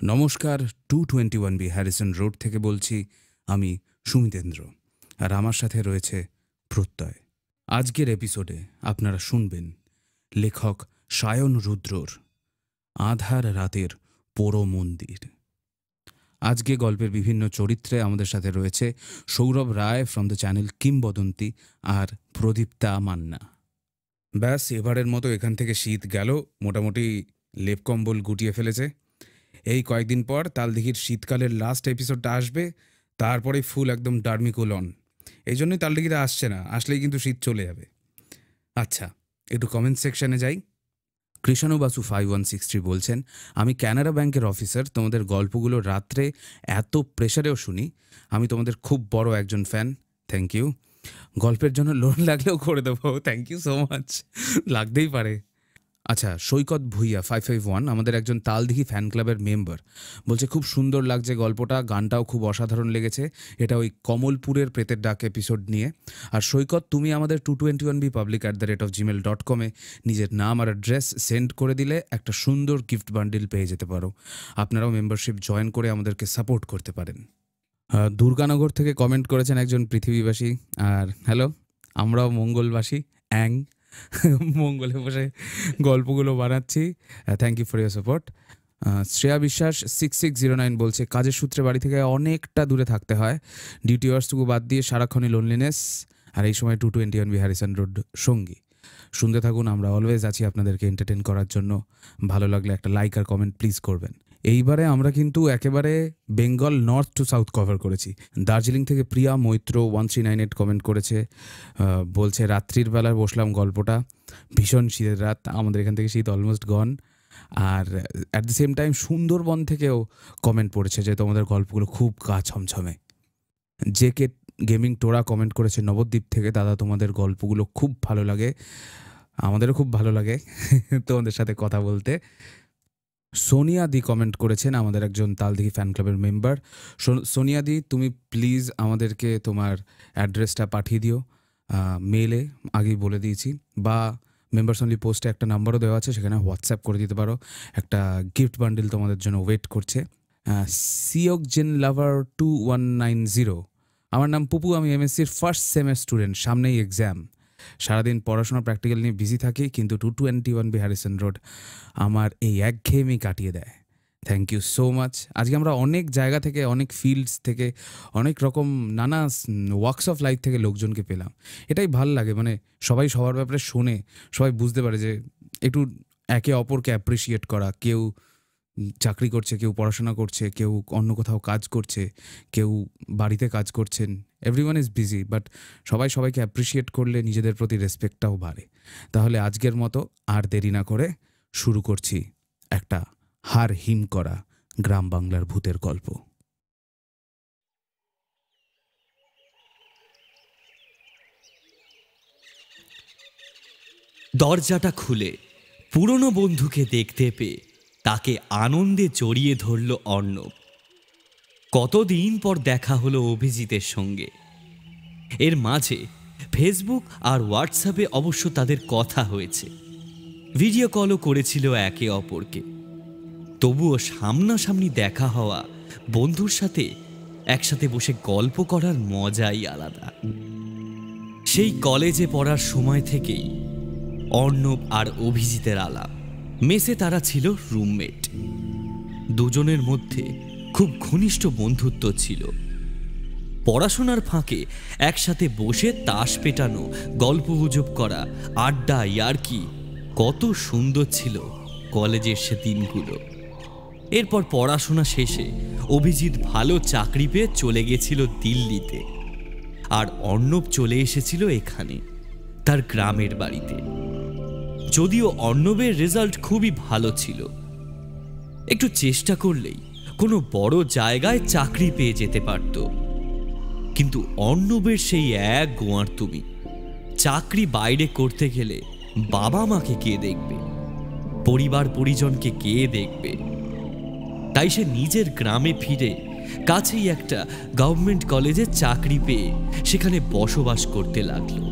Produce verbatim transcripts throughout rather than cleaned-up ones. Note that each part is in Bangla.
নমস্কার, two twenty one B Harrison road থেকে বলছি আমি সুমিতেন্দ্র, আর আমার সাথে রয়েছে প্রত্যয়। আজকের এপিসোডে আপনারা শুনবেন লেখক সায়ন রুদ্রর আধার রাতের পোড়ো মন্দির। আজকে গল্পের বিভিন্ন চরিত্রে আমাদের সাথে রয়েছে Sourav Roy from the channel Kingbadanti আর প্রদীপ্তা মান্না। ব্যাস, এবারের মতো এখান থেকে শীত গেল, মোটামুটি লেপ কম্বল গুটিয়ে ফেলেছে। এই কয়েকদিন পর তালদিঘির শীতকালের লাস্ট এপিসোডটা আসবে, তারপরে ফুল একদম ডার্মিকুলন। এই জন্যই তালদিঘিতে আসছে না, আসলেই কিন্তু শীত চলে যাবে। আচ্ছা, একটু কমেন্ট সেকশানে যাই। Krishanu Basu five one six three বলছেন, আমি ক্যানারা ব্যাংকের অফিসার, তোমাদের গল্পগুলো রাত্রে এত প্রেশারেও শুনি। আমি তোমাদের খুব বড় একজন ফ্যান। Thank you. গল্পের জন্য লোন লাগলেও করে দেবো। Thank you so much. লাগতেই পারে। আচ্ছা, Saikat Bhuiya five five one আমাদের একজন তালদিঘি ফ্যান ক্লাবের মেম্বার, বলছে খুব সুন্দর লাগছে গল্পটা, গানটাও খুব অসাধারণ লেগেছে। এটা ওই কমলপুরের প্রেতের ডাক এপিসোড নিয়ে। আর সৈকত, তুমি আমাদের two twenty one B public at the rate of Gmail dot কমে নিজের নাম আর অ্যাড্রেস সেন্ড করে দিলে একটা সুন্দর গিফট বান্ডিল পেয়ে যেতে পারো। আপনারাও মেম্বারশিপ জয়েন করে আমাদেরকে সাপোর্ট করতে পারেন। দুর্গানগর থেকে কমেন্ট করেছেন একজন পৃথিবীবাসী, আর হ্যালো, আমরাও মঙ্গলবাসী, অ্যাং মঙ্গলে বসে গল্পগুলো বানাচ্ছি। Thank you for your support. Shreya Biswas six six zero nine বলছে, কাজের সূত্রে বাড়ি থেকে অনেকটা দূরে থাকতে হয়, ডিউটি আওয়ার্সটুকু বাদ দিয়ে সারাক্ষণই লোনলিনেস, আর এই সময় two twenty one B Harrison road সঙ্গী। শুনতে থাকুন, আমরা অলওয়েজ আছি আপনাদেরকে এন্টারটেন করার জন্য। ভালো লাগলে একটা লাইক আর কমেন্ট প্লিজ করবেন। এইবারে আমরা কিন্তু একেবারে Bengal north to south cover করেছি। দার্জিলিং থেকে Priya Maitra one three nine eight comment করেছে, বলছে রাত্রির বেলায় বসলাম গল্পটা, ভীষণ শীতের রাত, আমাদের এখান থেকে শীত অলমোস্ট গন। আর at the same time Sundarban থেকেও কমেন্ট পড়েছে যে তোমাদের গল্পগুলো খুব গা ছমছমে। জে কে গেমিং টোরা কমেন্ট করেছে নবদ্বীপ থেকে, দাদা তোমাদের গল্পগুলো খুব ভালো লাগে, আমাদেরও খুব ভালো লাগে তোমাদের সাথে কথা বলতে। সোনিয়া দি কমেন্ট করেছেন, আমাদের একজন তালদিঘি ফ্যান ক্লাবের মেম্বার। সোনিয়া দি, তুমি প্লিজ আমাদেরকে তোমার অ্যাড্রেসটা পাঠিয়ে দিও মেলে, আগেই বলে দিয়েছি, বা মেম্বার্স অনলি পোস্টে একটা নাম্বারও দেওয়া আছে, সেখানে হোয়াটসঅ্যাপ করে দিতে পারো। একটা গিফট বান্ডিল তোমাদের জন্য ওয়েট করছে। সিওক জেন lover two one nine zero, আমার নাম পুপু, আমি এমএসসির ফার্স্ট সেমের স্টুডেন্ট, সামনেই এক্সাম, সারাদিন পড়াশোনা প্র্যাকটিক্যাল নিয়ে বিজি থাকি, কিন্তু two twenty one B Harrison road আমার এই একঘেয়েমি কাটিয়ে দেয়। Thank you so much. আজকে আমরা অনেক জায়গা থেকে, অনেক ফিল্ডস থেকে, অনেক রকম নানা ওয়ার্কস অফ লাইফ থেকে লোকজনকে পেলাম। এটাই ভাল লাগে, মানে সবাই সবার ব্যাপারে শোনে, সবাই বুঝতে পারে যে একটু একে অপরকে অ্যাপ্রিসিয়েট করা। কেউ চাকরি করছে, কেউ পড়াশোনা করছে, কেউ অন্য কোথাও কাজ করছে, কেউ বাড়িতে কাজ করছেন, এভরিওয়ান ইজ বিজি, বাট সবাই সবাইকে অ্যাপ্রিসিয়েট করলে নিজেদের প্রতি রেসপেক্টটাও বাড়ে। তাহলে আজকের মতো আর দেরি না করে শুরু করছি একটা হার হিম করা গ্রাম বাংলার ভূতের গল্প। দরজাটা খুলে পুরনো বন্ধুকে দেখতে পেয়ে তাকে আনন্দে জড়িয়ে ধরল অর্ণব। কতদিন পর দেখা হলো অভিজিতের সঙ্গে। এর মাঝে ফেসবুক আর হোয়াটসঅ্যাপে অবশ্য তাদের কথা হয়েছে, ভিডিও কলও করেছিল একে অপরকে। তবুও সামনাসামনি দেখা হওয়া বন্ধুর সাথে একসাথে বসে গল্প করার মজাই আলাদা। সেই কলেজে পড়ার সময় থেকেই অর্ণব আর অভিজিতের আলাপ। মেসে তারা ছিল রুমমেট। দুজনের মধ্যে খুব ঘনিষ্ঠ বন্ধুত্ব ছিল। পড়াশোনার ফাঁকে একসাথে বসে তাস পেটানো, গল্পগুজব করা, আড্ডা, ইয়ার্কি, কত সুন্দর ছিল কলেজের সে দিনগুলো। এরপর পড়াশোনা শেষে অভিজিৎ ভালো চাকরি পেয়ে চলে গেছিল দিল্লিতে, আর অর্ণব চলে এসেছিল এখানে তার গ্রামের বাড়িতে। যদিও অর্ণবের রেজাল্ট খুবই ভালো ছিল, একটু চেষ্টা করলেই কোনো বড় জায়গায় চাকরি পেয়ে যেতে পারত, কিন্তু অর্ণবের সেই এক গোয়ার তুমি, চাকরি বাইরে করতে গেলে বাবা মাকে কে দেখবে, পরিবার পরিজনকে কে দেখবে। তাই সে নিজের গ্রামে ফিরে কাছেই একটা গভর্নমেন্ট কলেজে চাকরি পেয়ে সেখানে বসবাস করতে লাগলো।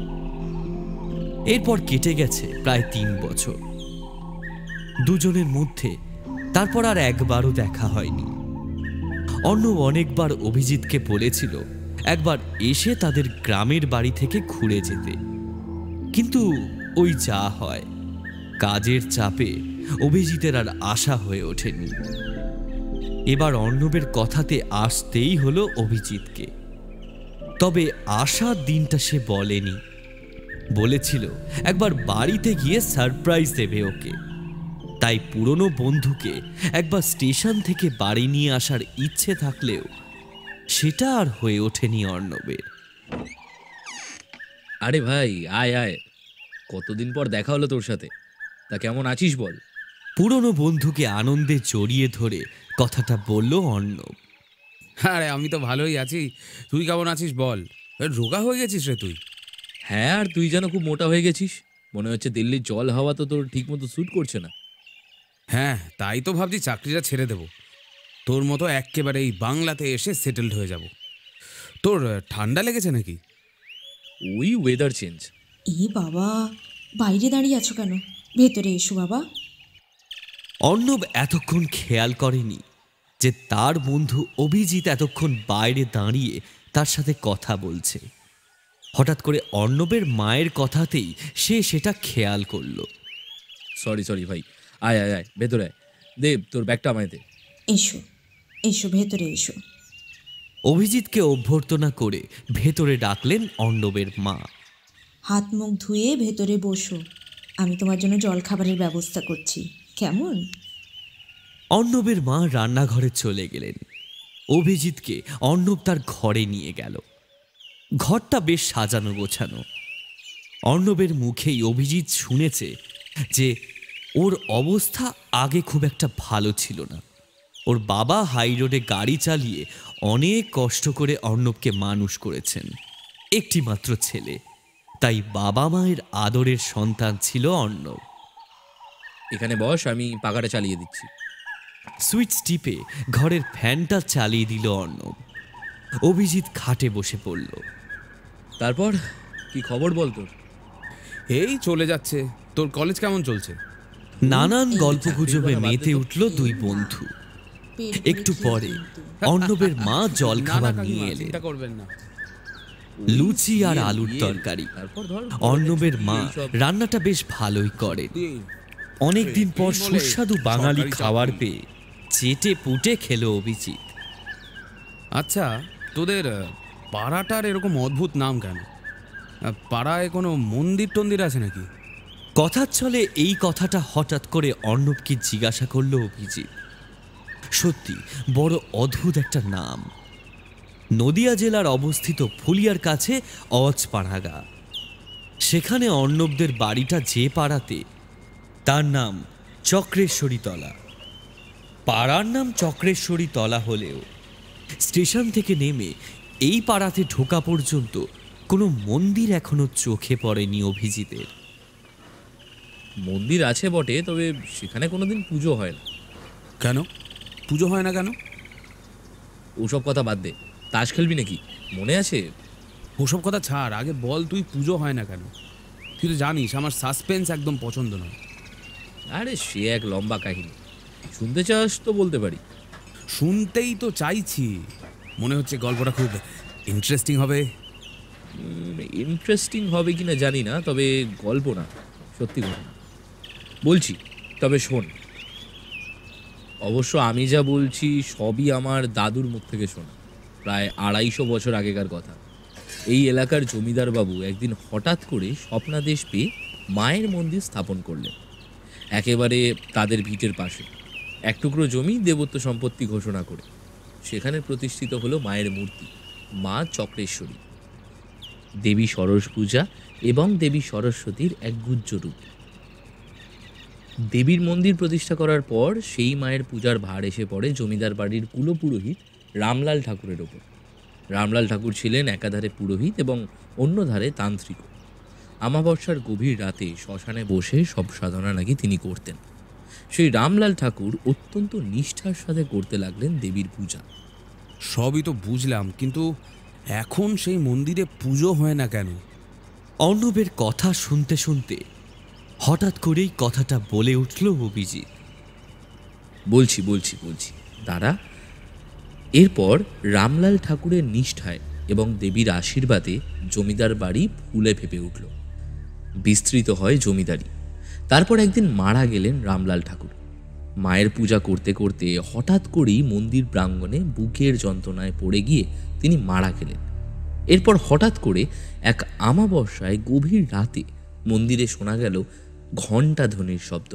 এরপর কেটে গেছে প্রায় তিন বছর। দুজনের মধ্যে তারপর আর একবারও দেখা হয়নি। অর্ণব অনেকবার অভিজিৎকে বলেছিল একবার এসে তাদের গ্রামের বাড়ি থেকে ঘুরে যেতে, কিন্তু ওই যা হয়, কাজের চাপে অভিজিতের আর আশা হয়ে ওঠেনি। এবার অর্ণবের কথাতে আসতেই হলো অভিজিৎকে। তবে আসার দিনটা সে বলেনি, বলেছিল একবার বাড়িতে গিয়ে সারপ্রাইজ দেবে ওকে। তাই পুরনো বন্ধুকে একবার স্টেশন থেকে বাড়ি নিয়ে আসার ইচ্ছে থাকলেও সেটা আর হয়ে ওঠেনি অর্ণবের। আরে ভাই, আয় আয়, কতদিন পর দেখা হলো তোর সাথে। তা কেমন আছিস বল? পুরনো বন্ধুকে আনন্দে জড়িয়ে ধরে কথাটা বলল অর্ণব। আরে আমি তো ভালোই আছি, তুই কেমন আছিস বল। রোগা হয়ে গেছিস রে তুই। হ্যাঁ, আর তুই যেন খুব মোটা হয়ে গেছিস। মনে হচ্ছে দিল্লির জল হাওয়া তো তোর ঠিক মতো স্যুট করছে না। হ্যাঁ, তাই তো ভাবছি চাকরিটা ছেড়ে দেব, তোর মতো একেবারে এই বাংলাতে এসে সেটেলড হয়ে যাব। তোর ঠান্ডা লেগেছে নাকি? ওই ওয়েদার চেঞ্জ। এ বাবা, বাইরে দাঁড়িয়ে আছো কেন? ভেতরে এসো বাবা। অর্ণব এতক্ষণ খেয়াল করেনি যে তার বন্ধু অভিজিৎ এতক্ষণ বাইরে দাঁড়িয়ে তার সাথে কথা বলছে। হঠাৎ করে অর্ণবের মায়ের কথাতেই সে সেটা খেয়াল করল। সরি সরি ভাই, আয় আয় আয়, ভেতরে আয়। দেব, তোর ব্যাগটা আমায় দে। এসো এসো, ভেতরে এসো। অভিজিৎকে অভ্যর্থনা করে ভেতরে ডাকলেন অর্ণবের মা। হাত মুখ ধুয়ে ভেতরে বসো, আমি তোমার জন্য জলখাবারের ব্যবস্থা করছি, কেমন? অর্ণবের মা রান্নাঘরে চলে গেলেন। অভিজিৎকে অর্ণব তার ঘরে নিয়ে গেল। ঘরটা বেশ সাজানো গোছানো। অর্ণবের মুখেই অভিজিৎ শুনেছে যে ওর অবস্থা আগে খুব একটা ভালো ছিল না। ওর বাবা হাই রোডে গাড়ি চালিয়ে অনেক কষ্ট করে অর্ণবকে মানুষ করেছেন, একটি মাত্র ছেলে। তাই বাবা মায়ের আদরের সন্তান ছিল অর্ণব। এখানে বস, আমি পাখাটা চালিয়ে দিচ্ছি। সুইচ টিপে ঘরের ফ্যানটা চালিয়ে দিল অর্ণব। অভিজিৎ খাটে বসে পড়ল। তারপর কি খবর বল তোর? এই চলে যাচ্ছে। তোর কলেজ কেমন চলছে? নানান গল্পগুজবে মেতে উঠল দুই বন্ধু। পেট ভরে একটু খেয়ে পরে কিন্তু। অর্ণবের মা জল না, না খাবার কাকিমা, নিয়ে এলেন। চিন্তা করবেন না। লুচি আর ইয়ে, আলুর ইয়ে। তরকারি। তারপর ধর অর্ণবের মা এইসব। রান্নাটা বেশ ভালোই করেন। তুই অনেকদিন পর এই বলে সুস্বাদু বাঙালি সরকারি খাবার চাকরি। পেয়ে চেটে পুটে খেলো অভিজিৎ। আচ্ছা, তোদের আহ, পাড়াটার এরকম অদ্ভুত নাম কেন? আহ, পাড়ায় কোনো মন্দির টন্দির আছে নাকি? কথার ছলে এই কথাটা হঠাৎ করে অর্ণবকে জিজ্ঞাসা করলো অভিজিৎ। সত্যি বড় অদ্ভুত একটা নাম। নদিয়া জেলার অবস্থিত ফুলিয়ার কাছে অজপাড়াগা। সেখানে অর্ণবদের বাড়িটা যে পাড়াতে, তার নাম চক্রেশ্বরী তলা। পাড়ার নাম চক্রেশ্বরী তলা হলেও স্টেশন থেকে নেমে এই পাড়াতে ঢোকা পর্যন্ত কোনো মন্দির এখনো চোখে পড়েনি অভিজিতের। মন্দির আছে বটে, তবে সেখানে কোনোদিন পুজো হয় না। কেন পুজো হয় না কেন? ওসব কথা বাদ দে। তাস খেলবি নাকি? মনে আছে? ওসব কথা ছাড়, আগে বল তুই পুজো হয় না কেন? তুই তো জানিস আমার সাসপেন্স একদম পছন্দ নয়। আরে সে এক লম্বা কাহিনী, শুনতে চাস তো বলতে পারি। শুনতেই তো চাইছি, মনে হচ্ছে গল্পটা খুব ইন্টারেস্টিং হবে। ইন্টারেস্টিং হবে কিনা জানি না, তবে গল্প না, সত্যি ঘটনা বলছি। তবে শোন, অবশ্য আমি যা বলছি সবই আমার দাদুর মুখ থেকে শোনা, প্রায় আড়াইশো বছর আগেকার কথা। এই এলাকার জমিদার বাবু একদিন হঠাৎ করে স্বপ্নাদেশ পেয়ে মায়ের মন্দির স্থাপন করলেন একেবারে তাদের ভিটের পাশে। এক টুকরো জমি দেবত্ব সম্পত্তি ঘোষণা করে সেখানে প্রতিষ্ঠিত হলো মায়ের মূর্তি, মা চক্রেশ্বরী। দেবী সরস পূজা এবং দেবী সরস্বতীর এক গুহ্য রূপ। দেবীর মন্দির প্রতিষ্ঠা করার পর সেই মায়ের পূজার ভার এসে পড়ে জমিদার বাড়ির কুলপুরোহিত রামলাল ঠাকুরের ওপর। রামলাল ঠাকুর ছিলেন একাধারে পুরোহিত এবং অন্য ধারে তান্ত্রিক। আমাবস্যার গভীর রাতে শ্মশানে বসে সব সাধনা নাকি তিনি করতেন। সেই রামলাল ঠাকুর অত্যন্ত নিষ্ঠার সাথে করতে লাগলেন দেবীর পূজা। সবই তো বুঝলাম, কিন্তু এখন সেই মন্দিরে পুজো হয় না কেন? অর্ণবের কথা শুনতে শুনতে হঠাৎ করেই কথাটা বলে উঠল অভিজিৎ। বলছি বলছি বলছি দাঁড়া। এরপর রামলাল ঠাকুরের নিষ্ঠায় এবং দেবীর আশীর্বাদে জমিদার বাড়ি ফুলে ফেপে উঠল। বিস্তৃত হয় জমিদারি। তারপর একদিন মারা গেলেন রামলাল ঠাকুর। মায়ের পূজা করতে করতে হঠাৎ করেই মন্দির প্রাঙ্গণে বুকের যন্ত্রণায় পড়ে গিয়ে তিনি মারা গেলেন। এরপর হঠাৎ করে এক আমাবস্যায় গভীর রাতে মন্দিরে শোনা গেল ঘণ্টা ধ্বনির শব্দ।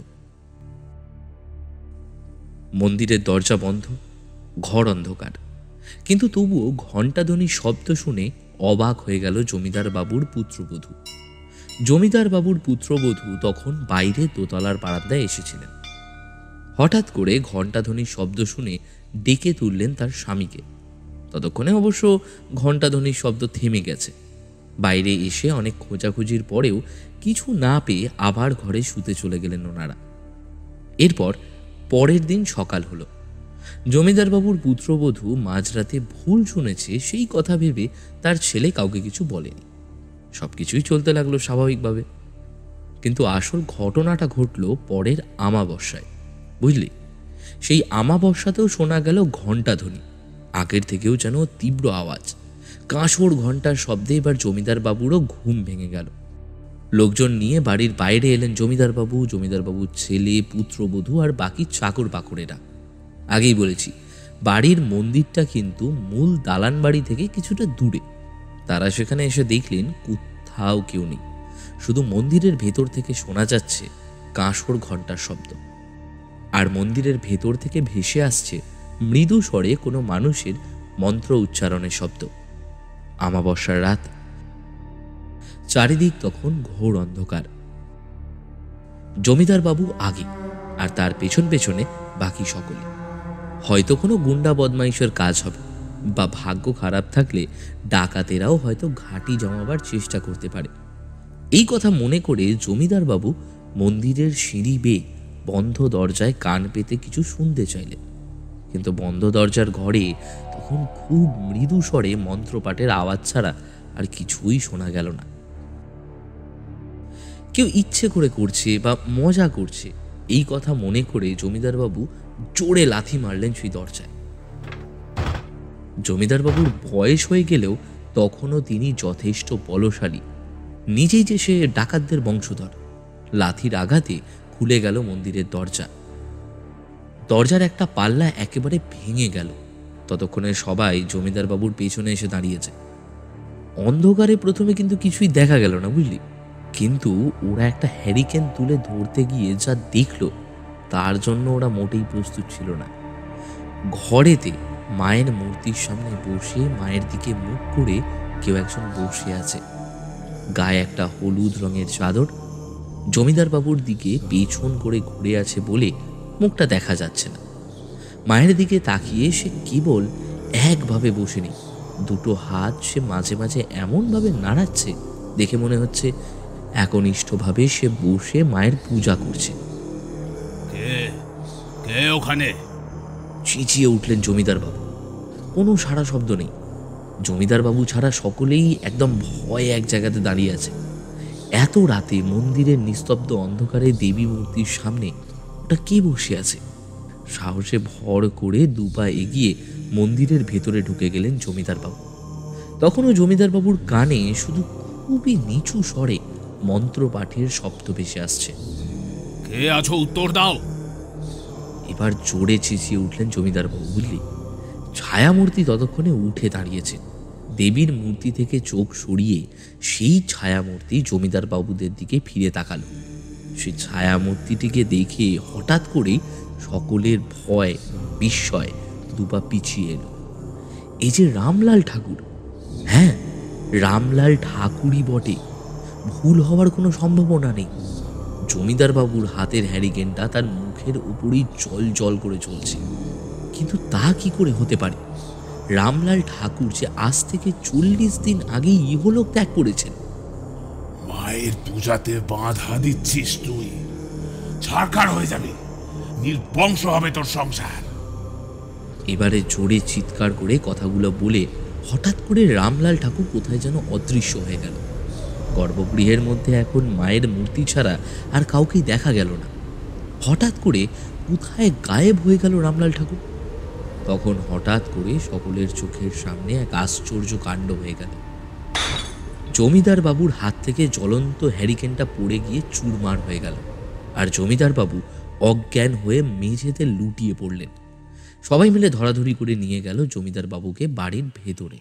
মন্দিরের দরজা বন্ধ, ঘর অন্ধকার, কিন্তু তবুও ঘণ্টা ধ্বনির শব্দ শুনে অবাক হয়ে গেল জমিদার বাবুর পুত্রবধূ। জমিদার বাবুর পুত্রবধূ তখন বাইরে দোতলার বারান্দায় এসেছিলেন। হঠাৎ করে ঘণ্টাধ্বনির শব্দ শুনে ডেকে তুললেন তার স্বামীকে। ততক্ষণে অবশ্য ঘণ্টাধ্বনির শব্দ থেমে গেছে। বাইরে এসে অনেক খোঁজাখুঁজির পরেও কিছু না পেয়ে আবার ঘরে শুতে চলে গেলেন ওনারা। এরপর পরের দিন সকাল হলো। জমিদার বাবুর পুত্রবধূ মাঝরাতে ভুল শুনেছে সেই কথা ভেবে তার ছেলে কাউকে কিছু বলেনি। সবকিছুই চলতে লাগলো স্বাভাবিকভাবে। কিন্তু আসল ঘটনাটা ঘটল পরের আমাবস্যায়, বুঝলি? সেই আমাবস্যাতেও শোনা গেল ঘণ্টাধ্বনি, আগের থেকেও যেন তীব্র আওয়াজ। কাঁসর ঘণ্টার শব্দে এবার জমিদার বাবুরও ঘুম ভেঙে গেল। লোকজন নিয়ে বাড়ির বাইরে এলেন জমিদার বাবু, জমিদার বাবুর ছেলে, পুত্রবধূ আর বাকি চাকর বাকরেরা। আগেই বলেছি, বাড়ির মন্দিরটা কিন্তু মূল দালান বাড়ি থেকে কিছুটা দূরে। তারা সেখানে এসে দেখলেন কোথাও কেউ নেই, শুধু মন্দিরের ভেতর থেকে শোনা যাচ্ছে কাঁসর ঘণ্টার শব্দ। আর মন্দিরের ভেতর থেকে ভেসে আসছে মৃদু স্বরে কোনো মানুষের মন্ত্র উচ্চারণের শব্দ। আমাবস্যার রাত, চারিদিক তখন ঘোর অন্ধকার। জমিদার বাবু আগে, আর তার পেছন পেছনে বাকি সকলে। হয়তো কোনো গুন্ডা বদমাইশের কাজ হবে, বা ভাগ্য খারাপ থাকলে ডাকাতেরাও হয়তো ঘাঁটি জমাবার চেষ্টা করতে পারে। এই কথা মনে করে জমিদার বাবু মন্দিরের সিঁড়ি বেয়ে বন্ধ দরজায় কান পেতে কিছু শুনতে চাইলেন। কিন্তু বন্ধ দরজার ঘরে তখন খুব মৃদু স্বরে মন্ত্রপাঠের আওয়াজ ছাড়া আর কিছুই শোনা গেল না। কেউ ইচ্ছে করে করছে বা মজা করছে এই কথা মনে করে জমিদার বাবু জোরে লাথি মারলেন সেই দরজায়। জমিদার বাবুর বয়স হয়ে গেলেও তখনও তিনি যথেষ্ট বলশালী। নিজেই যে সে ডাকাতদের বংশধর। লাথির আঘাতে খুলে গেল মন্দিরের দরজা। দরজার একটা পাল্লা একেবারে ভেঙে গেল। ততক্ষণে সবাই জমিদার বাবুর পেছনে এসে দাঁড়িয়েছে। অন্ধকারে প্রথমে কিন্তু কিছুই দেখা গেল না, বুঝলি? কিন্তু ওরা একটা হ্যারিকেন তুলে ধরতে গিয়ে যা দেখলো তার জন্য ওরা মোটেই প্রস্তুত ছিল না। ঘরেতে মায়ের মূর্তির সামনে বসে মায়ের দিকে মুখ করে কেউ একজন বসে আছে। গায়ে একটা হলুদ রঙের চাদর। জমিদার বাবুর দিকে পেছন করে ঘুরে আছে বলে মুখটা দেখা যাচ্ছে না। মায়ের দিকে তাকিয়ে সে কেবল একভাবে বসে নেই, দুটো হাত সে মাঝে মাঝে এমনভাবে নাড়াচ্ছে দেখে মনে হচ্ছে একনিষ্ঠভাবে সে বসে মায়ের পূজা করছে। কে কে ওখানে? চেঁচিয়ে উঠলেন জমিদার বাবু। কোনো সাড়া শব্দ নেই। জমিদার বাবু ছাড়া সকলেই একদম ভয়ে এক জায়গাতে দাঁড়িয়ে আছে। এত রাতে মন্দিরের নিস্তব্ধ অন্ধকারে দেবী মূর্তির সামনে ওটা কে বসে আছে? সাহসে ভর করে দুপা এগিয়ে মন্দিরের ভেতরে ঢুকে গেলেন জমিদার বাবু। তখনও জমিদার বাবুর কানে শুধু খুবই নিচু স্বরে মন্ত্রপাঠের শব্দ ভেসে আসছে। কে আছো, উত্তর দাও। এবার জোরে চেঁচিয়ে উঠলেন জমিদার বাবু, বুঝলি? ছায়ামূর্তি ততক্ষণে উঠে দাঁড়িয়েছে। দেবীর মূর্তি থেকে চোখ সরিয়ে সেই ছায়ামূর্তি জমিদার বাবুদের দিকে ফিরে তাকালো। সেই ছায়ামূর্তিটিকে দেখে হঠাৎ করে সকলের ভয় বিস্ময় দুপা পিছিয়ে এলো। এই যে রামলাল ঠাকুর! হ্যাঁ, রামলাল ঠাকুরই বটে, ভুল হওয়ার কোনো সম্ভাবনা নেই। জমিদার বাবুর হাতের হ্যারিকেনটা তার মুখের উপরই জল জল করে চলছে। কিন্তু তা কি করে হতে পারে? রামলাল ঠাকুর যে আজ থেকে চল্লিশ দিন আগেই ইহলোক ত্যাগ করেছেন। মায়ের পূজাতে বাধা দিচ্ছিস তুই? ছারখার হয়ে যাবে, নির্বংশ হবে তোর সংসার। এবারে জোরে চিৎকার করে কথাগুলো বলে হঠাৎ করে রামলাল ঠাকুর কোথায় যেন অদৃশ্য হয়ে গেল। গর্ভগৃহের মধ্যে এখন মায়ের মূর্তি ছাড়া আর কাউকেই দেখা গেল না। হঠাৎ করে কোথায় গায়েব হয়ে গেল রামলাল ঠাকুর? তখন হঠাৎ করে সকলের চোখের সামনে এক আশ্চর্য কাণ্ড হয়ে গেল। জমিদার বাবুর হাত থেকে জ্বলন্ত হ্যারিকেনটা পড়ে গিয়ে চুরমার হয়ে গেল, আর জমিদার বাবু অজ্ঞান হয়ে মেঝেতে লুটিয়ে পড়লেন। সবাই মিলে ধরাধরি করে নিয়ে গেল জমিদার বাবুকে বাড়ির ভেতরে।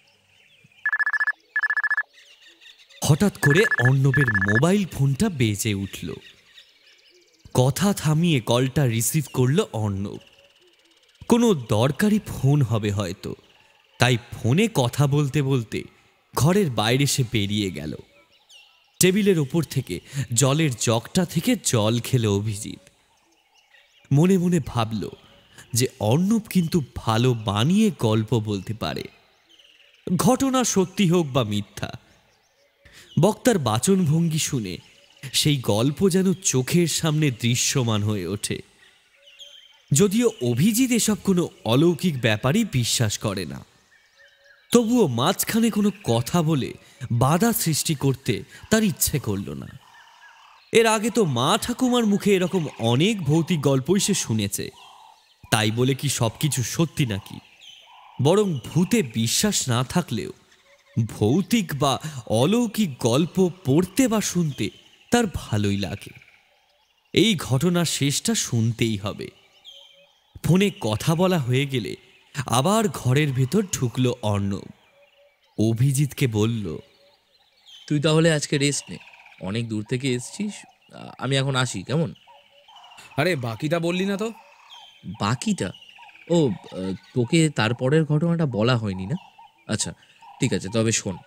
হঠাৎ করে অর্ণবের মোবাইল ফোনটা বেজে উঠল। কথা থামিয়ে কলটা রিসিভ করল অর্ণব। কোনো দরকারি ফোন হবে হয়তো, তাই ফোনে কথা বলতে বলতে ঘরের বাইরে সে বেরিয়ে গেল। টেবিলের ওপর থেকে জলের জগটা থেকে জল খেলো অভিজিৎ। মনে মনে ভাবল যে অর্ণব কিন্তু ভালো বানিয়ে গল্প বলতে পারে, ঘটনা সত্যি হোক বা মিথ্যা। বক্তার বাচনভঙ্গি শুনে সেই গল্প যেন চোখের সামনে দৃশ্যমান হয়ে ওঠে। যদিও অভিজিৎ এসব কোনো অলৌকিক ব্যাপারই বিশ্বাস করে না, তবুও মাঝখানে কোনো কথা বলে বাধা সৃষ্টি করতে তার ইচ্ছে করল না। এর আগে তো মা ঠাকুমার মুখে এরকম অনেক ভৌতিক গল্পই সে শুনেছে, তাই বলে কি সবকিছু সত্যি নাকি? বরং ভূতে বিশ্বাস না থাকলেও ভৌতিক বা অলৌকিক গল্প পড়তে বা শুনতে তার ভালোই লাগে। এই ঘটনার শেষটা শুনতেই হবে। ফোনে কথা বলা হয়ে গেলে আবার ঘরের ভেতর ঢুকলো অর্ণব। অভিজিৎকে বলল, তুই তাহলে আজকে রেস্ট নে, অনেক দূর থেকে এসছিস, আমি এখন আসি, কেমন? আরে বাকিটা বললি না তো? বাকিটা? ও, তোকে তারপরের ঘটনাটা বলা হয়নি না? আচ্ছা ঠিক আছে, তবে শোন।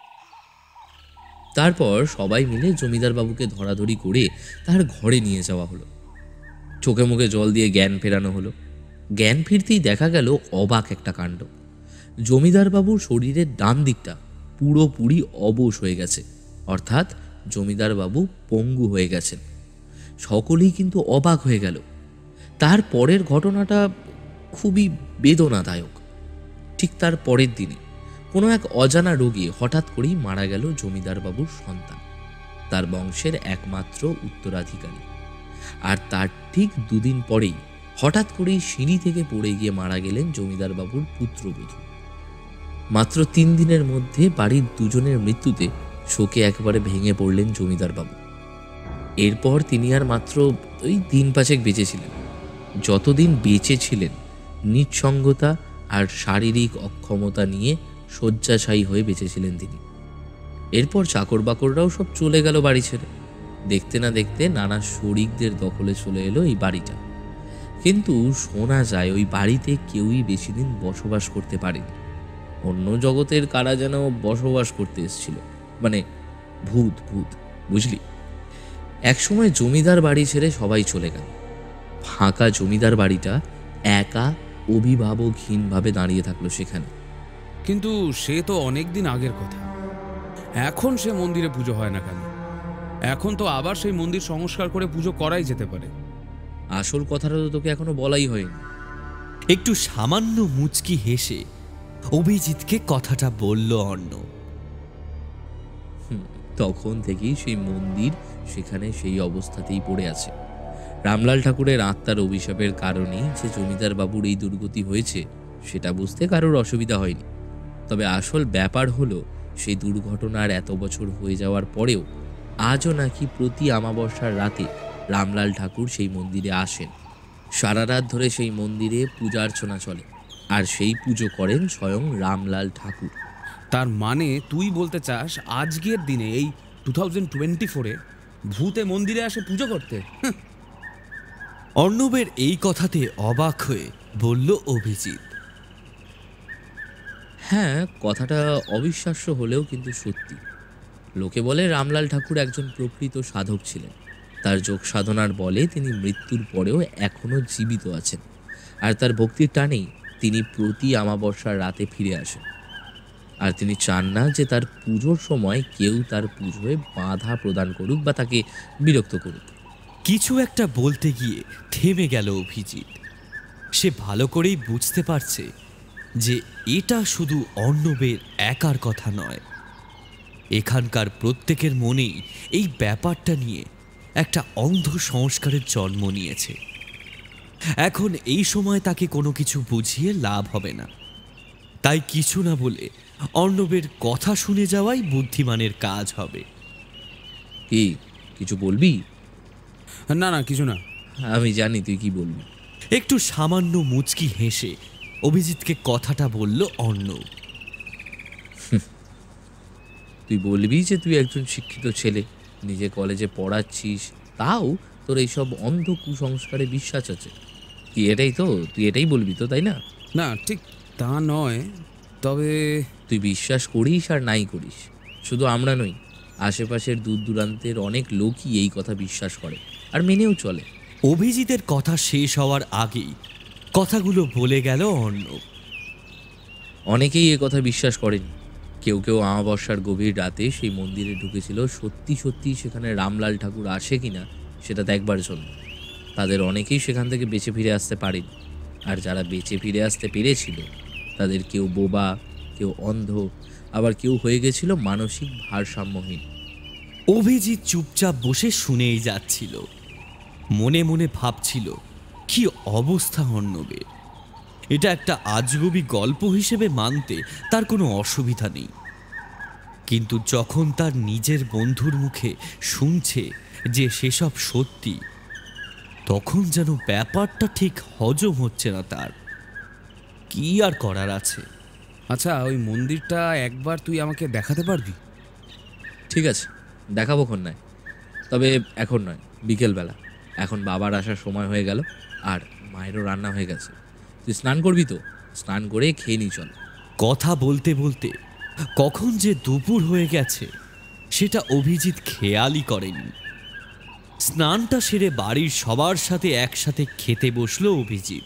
তারপর সবাই মিলে জমিদার বাবুকে ধরাধরি করে তার ঘরে নিয়ে যাওয়া হলো। চোখে মুখে জল দিয়ে জ্ঞান ফেরানো হলো। জ্ঞান ফিরতেই দেখা গেল অবাক একটা কাণ্ড। জমিদার বাবুর শরীরের ডান দিকটা পুরোপুরি অবশ হয়ে গেছে, অর্থাৎ জমিদার বাবু পঙ্গু হয়ে গেছেন। সকলেই কিন্তু অবাক হয়ে গেল। তার পরের ঘটনাটা খুবই বেদনাদায়ক। ঠিক তার পরের দিনই কোনো এক অজানা রোগে হঠাৎ করেই মারা গেল জমিদার বাবুর সন্তান, তার বংশের একমাত্র উত্তরাধিকারী। আর তার ঠিক দুদিন পরেই হঠাৎ করেই সিঁড়ি থেকে পড়ে গিয়ে মারা গেলেন জমিদার বাবুর পুত্রবধূ। মাত্র তিন দিনের মধ্যে বাড়ির দুজনের মৃত্যুতে শোকে একেবারে ভেঙে পড়লেন জমিদার বাবু। এরপর তিনি আর মাত্র ওই দিন পাঁচেক বেঁচে ছিলেন। যতদিন বেঁচে ছিলেন নিঃসঙ্গতা আর শারীরিক অক্ষমতা নিয়ে শয্যাশায়ী হয়ে বেঁচেছিলেন তিনি। এরপর চাকর বাকররাও সব চলে গেল বাড়ি ছেড়ে। দেখতে না দেখতে নানা শরিকদের দখলে চলে এলো এই বাড়িটা। কিন্তু শোনা যায় ওই বাড়িতে কেউই বেশি দিন বসবাস করতে পারেনি। অন্য জগতের কারা যেন বসবাস করতে এসেছিল, মানে ভূত ভূত বুঝলি। একসময় জমিদার বাড়ি ছেড়ে সবাই চলে গেল। ফাঁকা জমিদার বাড়িটা একা অভিভাবকহীনভাবে দাঁড়িয়ে থাকলো সেখানে। কিন্তু সে তো অনেক দিন আগের কথা। এখন সে মন্দিরে পুজো হয় না কেন? এখন তো আবার সেই মন্দির সংস্কার করে পুজো করাই যেতে পারে। আসল কথাটা তো তোকে এখনো বলাই হয়নি। একটু সামান্য মুচকি হেসে অভিজিৎকে কথাটা বলল অর্ণব। তখন থেকেই সেই মন্দির সেখানে সেই অবস্থাতেই পড়ে আছে। রামলাল ঠাকুরের আত্মার অভিশাপের কারণেই যে জমিদার বাবুর এই দুর্গতি হয়েছে সেটা বুঝতে কারোর অসুবিধা হয়নি। তবে আসল ব্যাপার হলো সেই দুর্ঘটনার এত বছর হয়ে যাওয়ার পরেও আজও নাকি প্রতি অমাবস্যার রাতে রামলাল ঠাকুর সেই মন্দিরে আসেন। সারা রাত ধরে সেই মন্দিরে পূজা অর্চনা চলে, আর সেই পুজো করেন স্বয়ং রামলাল ঠাকুর। তার মানে তুই বলতে চাস আজকের দিনে এই টু থাউজেন্ড টোয়েন্টি ফোরে ভূতে মন্দিরে আসে পুজো করতে? অর্ণবের এই কথাতে অবাক হয়ে বলল অভিজিৎ। হ্যাঁ, কথাটা অবিশ্বাস্য হলেও কিন্তু সত্যি। লোকে বলে রামলাল ঠাকুর একজন প্রকৃত সাধক ছিলেন। তার যোগ সাধনার বলে তিনি মৃত্যুর পরেও এখনও জীবিত আছেন, আর তার ভক্তির টানেই তিনি প্রতি অমাবস্যার রাতে ফিরে আসেন। আর তিনি চান না যে তার পুজোর সময় কেউ তার পুজোয় বাধা প্রদান করুক বা তাকে বিরক্ত করুক। কিছু একটা বলতে গিয়ে থেমে গেল অভিজিৎ। সে ভালো করেই বুঝতে পারছে যে এটা শুধু অর্ণবের একার কথা নয়, এখানকার প্রত্যেকের মনেই এই ব্যাপারটা নিয়ে একটা অন্ধ সংস্কারের জন্ম নিয়েছে। এখন এই সময় তাকে কোনো কিছু বুঝিয়ে লাভ হবে না, তাই কিছু না বলে অর্ণবের কথা শুনে যাওয়াই বুদ্ধিমানের কাজ হবে। কি কিছু বলবি? না না কিছু না। আমি জানি তুই কি বলবি। একটু সামান্য মুচকি হেসে অভিজিৎকে কথাটা বলল অর্ণব। তুই বলবি যে তুই একজন শিক্ষিত ছেলে, নিজে কলেজে পড়াচ্ছিস, তাও তোর এইসব অন্ধ কুসংস্কারে বিশ্বাস আছে। তুই এটাই তো তুই এটাই বলবি তো, তাই না? না ঠিক তা নয়, তবে তুই বিশ্বাস করিস আর নাই করিস, শুধু আমরা নই, আশেপাশের দূর দূরান্তের অনেক লোকই এই কথা বিশ্বাস করে আর মেনেও চলে। অভিজিতের কথা শেষ হওয়ার আগেই কথাগুলো বলে গেল অর্ণব। অনেকেই এ কথা বিশ্বাস করেনি। কেউ কেউ আমাবস্যার গভীর রাতে সেই মন্দিরে ঢুকেছিল সত্যি সত্যি সেখানে রামলাল ঠাকুর আসে কিনা সেটা দেখবার জন্য। তাদের অনেকেই সেখান থেকে বেঁচে ফিরে আসতে পারেনি, আর যারা বেঁচে ফিরে আসতে পেরেছিল তাদের কেউ বোবা, কেউ অন্ধ, আবার কেউ হয়ে গেছিল মানসিক ভারসাম্যহীন। অভিজিৎ চুপচাপ বসে শুনেই যাচ্ছিল, মনে মনে ভাবছিল কি অবস্থা অর্ণবের। এটা একটা আজগুবি গল্প হিসেবে মানতে তার কোনো অসুবিধা নেই, কিন্তু যখন তার নিজের বন্ধুর মুখে শুনছে যে সেসব সত্যি, তখন যেন ব্যাপারটা ঠিক হজম হচ্ছে না তার। কি আর করার আছে? আচ্ছা ওই মন্দিরটা একবার তুই আমাকে দেখাতে পারবি? ঠিক আছে, দেখাবো খন নয়, তবে এখন নয়, বিকেলবেলা। এখন বাবার আসার সময় হয়ে গেল, আর মায়েরও রান্না হয়ে গেছে। তুই স্নান করবি তো? স্নান করে খেয়ে নি চল। কথা বলতে বলতে কখন যে দুপুর হয়ে গেছে সেটা অভিজিৎ খেয়ালই করেনি। স্নানটা সেরে বাড়ির সবার সাথে একসাথে খেতে বসলো অভিজিৎ।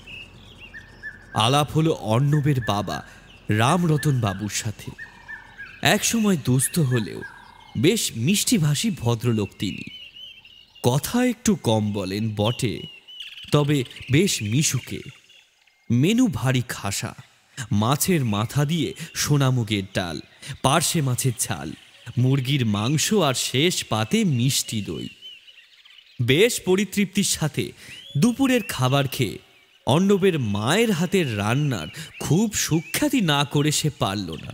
আলাপ হলো অর্ণবের বাবা রামরতন বাবুর সাথে। একসময় দুস্থ হলেও বেশ মিষ্টিভাষী ভদ্রলোক তিনি। কথা একটু কম বলেন বটে, তবে বেশ মিশুকে। মেনু ভারী খাসা, মাছের মাথা দিয়ে সোনামুগের ডাল, পার্শে মাছের ঝাল, মুরগির মাংস আর শেষ পাতে মিষ্টি দই। বেশ পরিতৃপ্তির সাথে দুপুরের খাবার খেয়ে অর্ণবের মায়ের হাতের রান্নার খুব সুখ্যাতি না করে সে পারল না।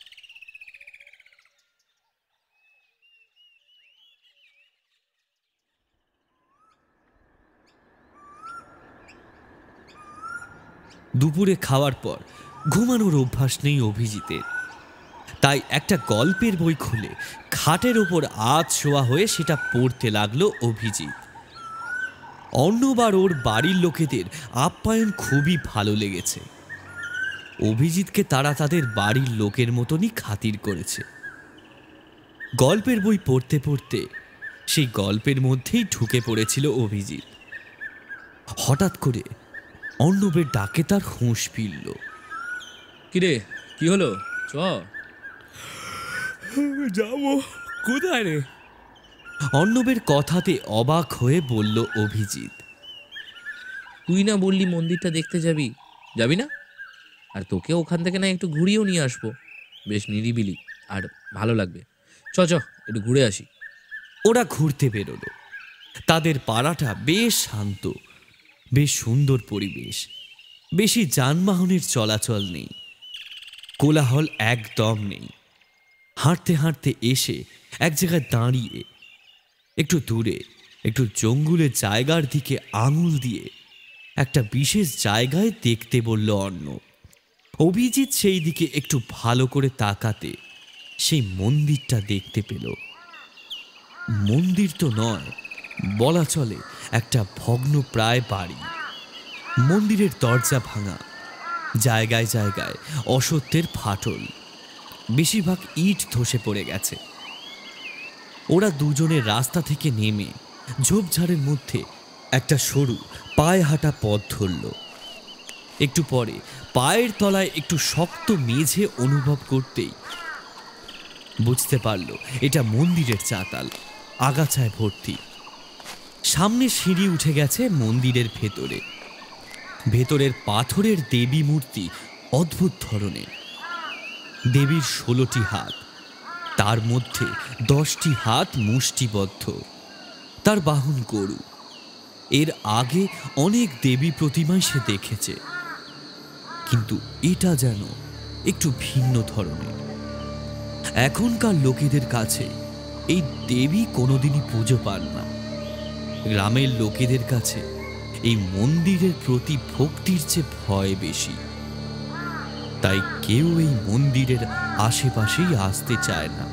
দুপুরে খাওয়ার পর ঘুমানোর অভ্যাস নেই অভিজিতের, তাই একটা গল্পের বই খুলে খাটের ওপর আধ শোয়া হয়ে সেটা পড়তে লাগলো অভিজিৎ। অর্ণব আর ওর বাড়ির লোকেদের আপ্যায়ন খুবই ভালো লেগেছে। অভিজিৎকে তারা তাদের বাড়ির লোকের মতনই খাতির করেছে। গল্পের বই পড়তে পড়তে সেই গল্পের মধ্যেই ঢুকে পড়েছিল অভিজিৎ। হঠাৎ করে অর্ণবের ডাকে তার হুঁশ ফিরল। কিরে, কি হলো? চ যাবো কোথায় রে? অর্ণবের কথাতে অবাক হয়ে বলল অভিজিৎ। তুই না বললি মন্দিরটা দেখতে যাবি? যাবি না? আর তোকে ওখান থেকে না একটু ঘুরিয়েও নিয়ে আসবো, বেশ নিরিবিলি আর ভালো লাগবে। চ চ একটু ঘুরে আসি। ওরা ঘুরতে বেরোলো। তাদের পাড়াটা বেশ শান্ত, বেশ সুন্দর পরিবেশ, বেশি যানবাহনের চলাচল নেই, কোলাহল একদম নেই। হাঁটতে হাঁটতে এসে এক জায়গায় দাঁড়িয়ে একটু দূরে একটু জঙ্গলের জায়গার দিকে আঙুল দিয়ে একটা বিশেষ জায়গায় দেখতে বলল অর্ণব। অভিজিৎ সেই দিকে একটু ভালো করে তাকাতে সেই মন্দিরটা দেখতে পেল। মন্দির তো নয়, বলা চলে একটা ভগ্নপ্রায় বাড়ি। মন্দিরের দরজা ভাঙা, জায়গায় জায়গায় অসত্যের ফাটল, বেশিরভাগ ইট ধসে পড়ে গেছে। ওরা দুজনে রাস্তা থেকে নেমে ঝোপঝাড়ের মধ্যে একটা সরু পায়ে হাঁটা পথ ধরল। একটু পরে পায়ের তলায় একটু শক্ত মেঝে অনুভব করতেই বুঝতে পারল এটা মন্দিরের চাতাল, আগাছায় ভর্তি। সামনে সিঁড়ি উঠে গেছে মন্দিরের ভেতরে। ভেতরের পাথরের দেবী মূর্তি অদ্ভুত ধরনের। দেবীর ষোলোটি হাত, তার মধ্যে দশটি হাত মুষ্টিবদ্ধ। তার বাহন গরু, এর আগে অনেক দেবী প্রতিমাই সে দেখেছে, কিন্তু এটা যেন একটু ভিন্ন ধরনের। এখনকার লোকেদের কাছে এই দেবী কোনোদিনই পুজো পান না। গ্রামের লোকেদের কাছে এই মন্দিরের প্রতি ভক্তির চেয়ে ভয় বেশি, তাই কেউ এই মন্দিরের আশেপাশেই আসতে চায় না।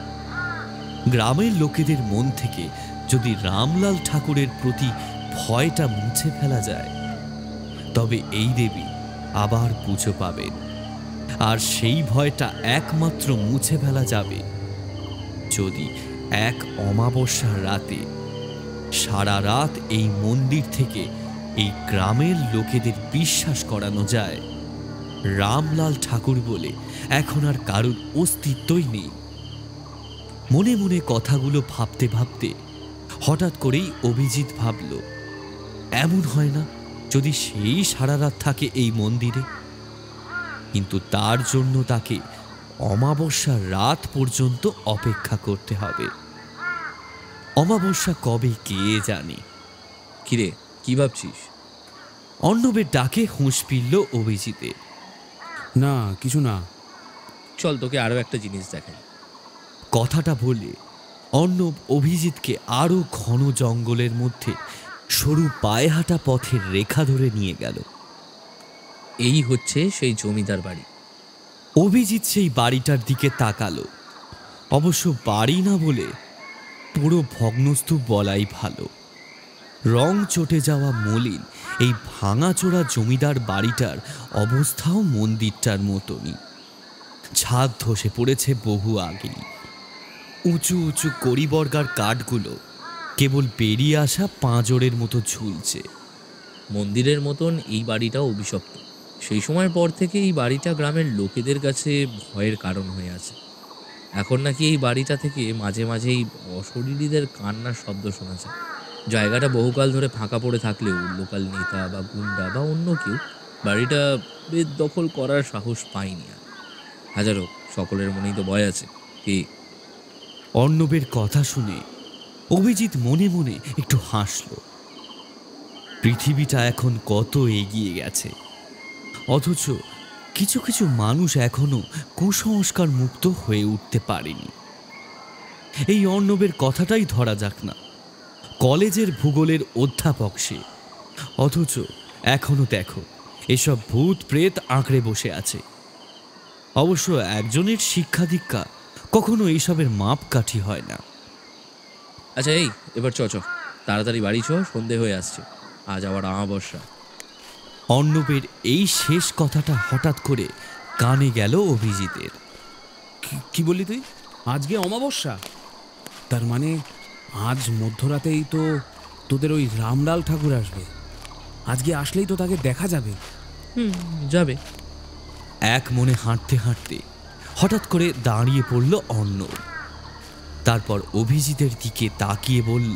গ্রামের লোকেদের মন থেকে যদি রামলাল ঠাকুরের প্রতি ভয়টা মুছে ফেলা যায়, তবে এই দেবী আবার পুজো পাবেন। আর সেই ভয়টা একমাত্র মুছে ফেলা যাবে যদি এক অমাবস্যার রাতে সারা রাত এই মন্দির থেকে এই গ্রামের লোকেদের বিশ্বাস করানো যায় রামলাল ঠাকুর বলে এখন আর কারুর অস্তিত্বই নেই। মনে মনে কথাগুলো ভাবতে ভাবতে হঠাৎ করেই অভিজিৎ ভাবল, এমন হয় না যদি সেই সারা রাত থাকে এই মন্দিরে? কিন্তু তার জন্য তাকে অমাবস্যার রাত পর্যন্ত অপেক্ষা করতে হবে। অমাবস্যা কবে কে জানে। কিরে, কি ভাবছিস? অর্ণবের ডাকে হুঁশ ফিরল অভিজিতের। না, কিছু না। চল তোকে আরো একটা জিনিস দেখাই। কথাটা বলে অর্ণব অভিজিৎকে আরো ঘন জঙ্গলের মধ্যে সরু পায়ে হাঁটা পথের রেখা ধরে নিয়ে গেল। এই হচ্ছে সেই জমিদার বাড়ি। অভিজিৎ সেই বাড়িটার দিকে তাকালো। অবশ্য বাড়ি না বলে পুরো ভগ্নস্তূপ বলাই ভালো। রং চটে যাওয়া মলিন এই ভাঙাচোরা জমিদার বাড়িটার অবস্থাও মন্দিরটার মতনই। ছাদ ধসে পড়েছে বহু আগেই। উঁচু উঁচু কড়িবর্গার কাঠগুলো কেবল বেরিয়ে আসা পাঁজরের মতো ঝুলছে। মন্দিরের মতন এই বাড়িটাও অভিশপ্ত। সেই সময়ের পর থেকে এই বাড়িটা গ্রামের লোকেদের কাছে ভয়ের কারণ হয়ে আছে। এখন নাকি এই বাড়িটা থেকে মাঝে মাঝেই অশরীরীদের কান্নার শব্দ শোনা যায়। জায়গাটা বহুকাল ধরে ফাঁকা পড়ে থাকলেও লোকাল নেতা বা গুন্ডা বা অন্য কেউ বাড়িটা বেদখল করার সাহস পায়নি। আর হাজারো সকলের মনেই তো ভয় আছে। কি? অর্ণবের কথা শুনে অভিজিৎ মনে মনে একটু হাসল। পৃথিবীটা এখন কত এগিয়ে গেছে, অথচ কিছু কিছু মানুষ এখনো কুসংস্কার মুক্ত হয়ে উঠতে পারেনি। এই অর্ণবের কথাটাই ধরা যাক না। কলেজের ভূগোলের অধ্যাপক সে, অথচ এখনো দেখো এসব ভূত প্রেত আঁকড়ে বসে আছে। অবশ্য একজনের শিক্ষা দীক্ষা কখনো এইসবের মাপকাঠি হয় না। আচ্ছা, এই এবার চ চ তাড়াতাড়ি বাড়ি চ, সন্ধে হয়ে আসছে। আজ আবার অমাবস্যা। অর্ণবের এই শেষ কথাটা হঠাৎ করে কানে গেল অভিজিতের। কি- কি বললি তুই? আজকে অমাবস্যা? তার মানে আজ মধ্যরাতেই তো তোদের ওই রামলাল ঠাকুর আসবে। আজকে আসলেই তো তাকে দেখা যাবে। হুম, যাবে। এক মনে হাঁটতে হাঁটতে হঠাৎ করে দাঁড়িয়ে পড়ল অর্ণব। তারপর অভিজিতের দিকে তাকিয়ে বলল,